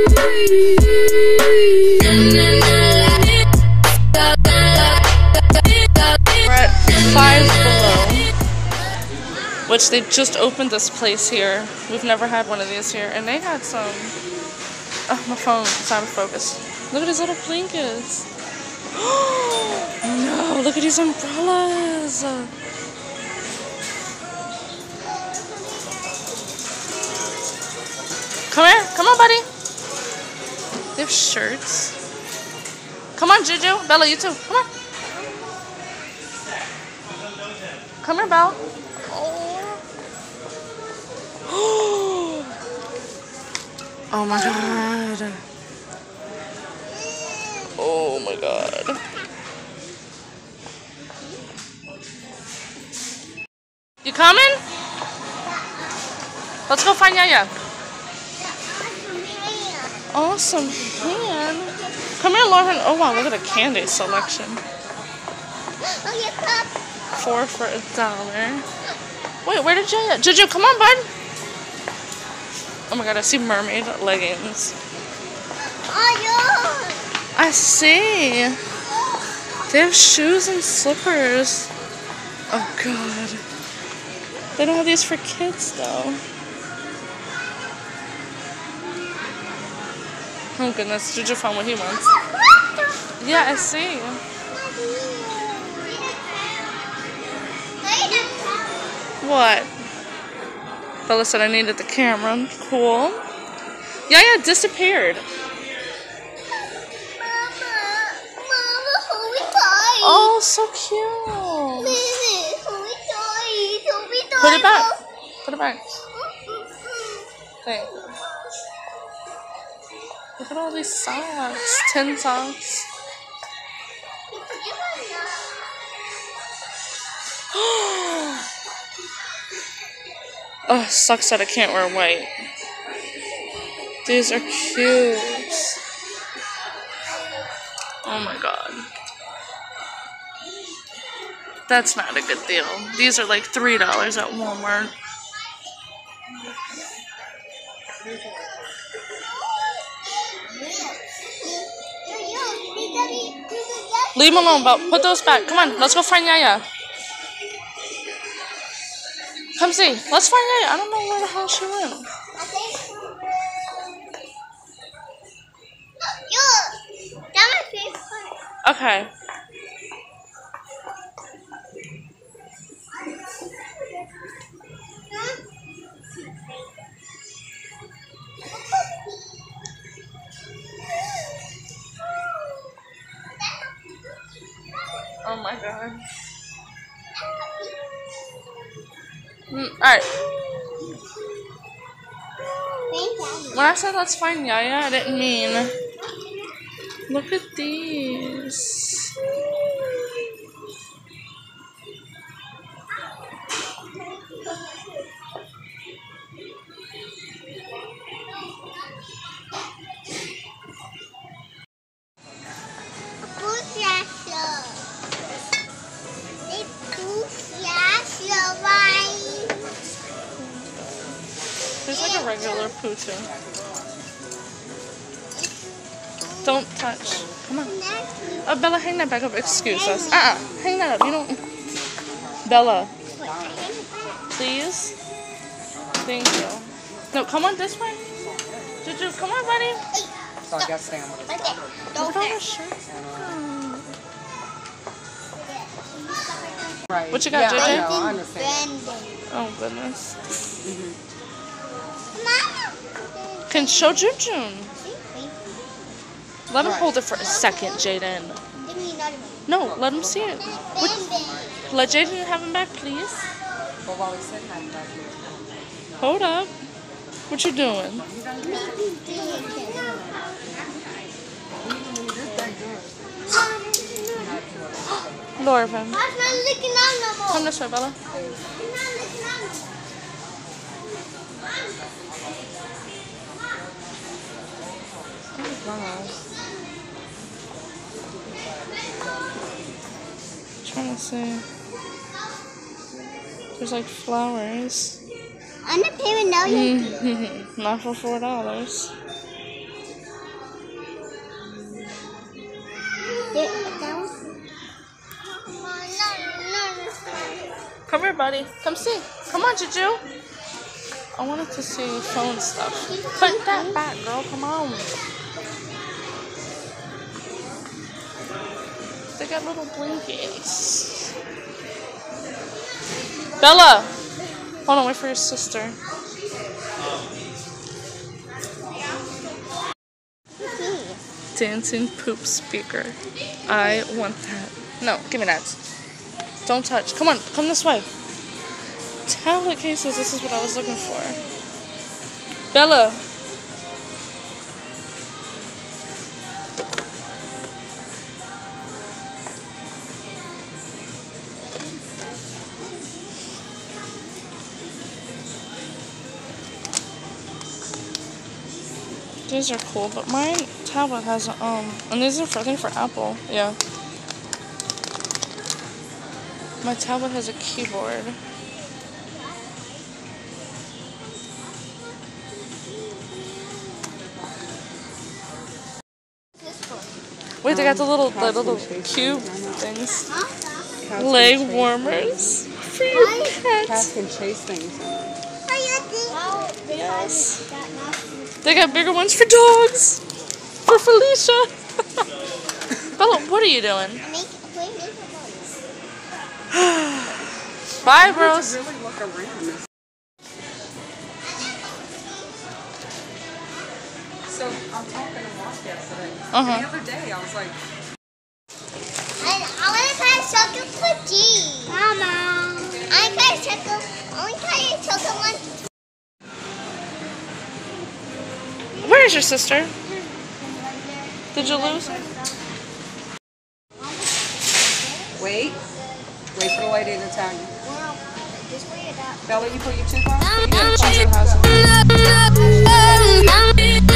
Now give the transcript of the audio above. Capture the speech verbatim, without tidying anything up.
Five Below, which they just opened this place here. We've never had one of these here, and they had some. Oh, my phone's out of focus. Look at these little blankets. No, look at these umbrellas. Come here, come on, buddy. They have shirts. Come on, Juju, Bella, you too. Come on. Come here, Belle. Oh. Oh my God. Oh my God. You coming? Let's go find Yaya. Awesome hand. Come here, Lauren. Oh wow, look at the candy selection. Four for a dollar. Wait, where did Yaya? Juju, come on, bud. Oh my God, I see mermaid leggings. I see. They have shoes and slippers. Oh God. They don't have these for kids though. Oh goodness, Juju found what he wants. Yeah, I see. What? Bella said I needed the camera. Cool. Yaya disappeared. Oh, so cute. Put it back. Put it back. Thanks. Look at all these socks. Tin socks. Oh, sucks that I can't wear white. These are cute. Oh my God. That's not a good deal. These are like three dollars at Walmart. Leave them alone, but put those back. Come on, let's go find Yaya. Come see. Let's find Yaya. I don't know where the hell she went. Okay. Oh my God. Mm, Alright. When I said let's find Yaya, I didn't mean. Look at these. There's like a regular putu. Don't touch. Come on. Oh, Bella, hang that back up. Excuse us. Ah, uh-uh. Hang that up. You don't. Bella. Please. Thank you. No, come on this way. Juju, come on, buddy. So I guess stay on with his Look at all the shirts. Right. What you got, yeah, J J? I know, I understand. Oh, goodness. Mm-hmm. Can show Jujun. Let him right. hold it for a second, Jaden. No, let him see it. What? Let Jaden have him back, please. Hold up. What you doing? Lorvin. Come this way, Bella. Wow. Trying to see. There's like flowers. I'm not paying no. Mm-hmm. Not for four dollars. Come here, buddy. Come see. Come on, Juju. I wanted to see phone stuff. Put that back, girl. Come on. They got little blankets. Bella! Hold on, wait for your sister. Dancing poop speaker. I want that. No, give me that. Don't touch. Come on, come this way. Tablet cases, this is what I was looking for. Bella. These are cool, but my tablet has um, and these are for I think for Apple, yeah. My tablet has a keyboard. Wait, they got the little the little cube things. Leg warmers for your pets. Cats can chase things. Yes. They got bigger ones for dogs. For Felicia. Bella, what are you doing? Bye, bros. Really look around. So I'm talking to Mark yesterday. Uh-huh. And the other day I was like, And I want to try chocolate cookie. Mama. I try chocolate. I want to try chocolate one. Where is your sister? Did you lose her? wait. Wait for the lady to tell you. Bella, you put your tooth on? Yeah, Ginger has it.